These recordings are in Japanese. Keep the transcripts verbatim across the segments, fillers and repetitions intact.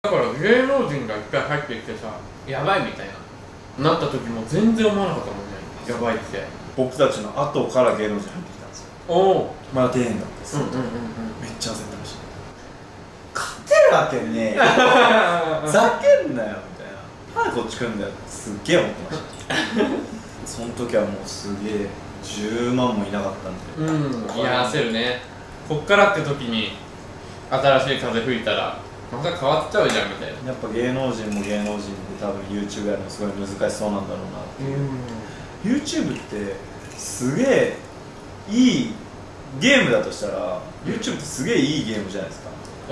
だから芸能人が一回入ってきてさ、やばいみたいななった時も全然思わなかったもんね。やばいって。 僕たちの後から芸能人入ってきたんですよ。おお、まだ出へんかったです。めっちゃ焦ってました。勝てるわけねえよふざけんなよみたいな、なんでこっち来るんだよってすっげえ思ってましたその時はもうすげえじゅうまんもいなかったんで、 うん、いや焦るね。こっからって時に新しい風吹いたらまた変わっちゃうじゃんみたいな。 やっぱ芸能人も芸能人で多分 YouTube やるのすごい難しそうなんだろうなっていう、うん、YouTube ってすげえいいゲームだとしたら YouTube ってすげえいいゲームじゃないですか。うん、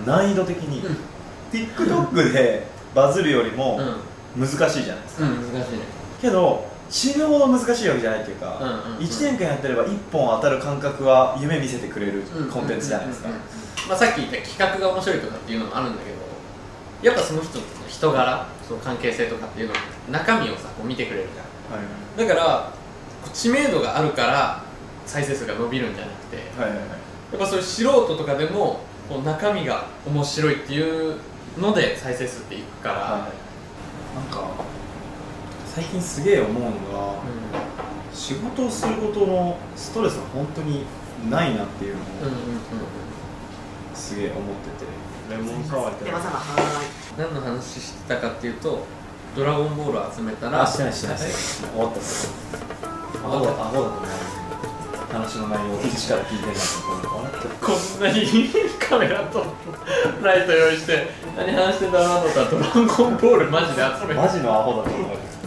難易度的に、うん、TikTok でバズるよりも難しいじゃないですか。うん、難しいね。けど死ぬほど難しいわけじゃないっていうか、いちねんかんやってればいっぽん当たる感覚は夢見せてくれるコンテンツじゃないですか。 さっき言った企画が面白いとかっていうのもあるんだけど、やっぱその人の人柄、その関係性とかっていうの中身をさこう見てくれるじゃん、はい、だから知名度があるから再生数が伸びるんじゃなくて、はいはいはい、やっぱそういう素人とかでもこう中身が面白いっていうので再生数っていくから、はい、 なんか最近すげえ思うのが、うん、仕事をすることのストレスが本当にないなっていうのをすげえ思ってて、レモンサワーって何の話してたかっていうと、ドラゴンボールを集めたら、 あ、してないしてないしてない、終わったっす。アホだアホだと思う。話の内容を一から聞いてるなと思って、 こんなにカメラとライト用意して何話してんだろうなと思ったら、ドラゴンボールマジで集めて、 マジのアホだと思う。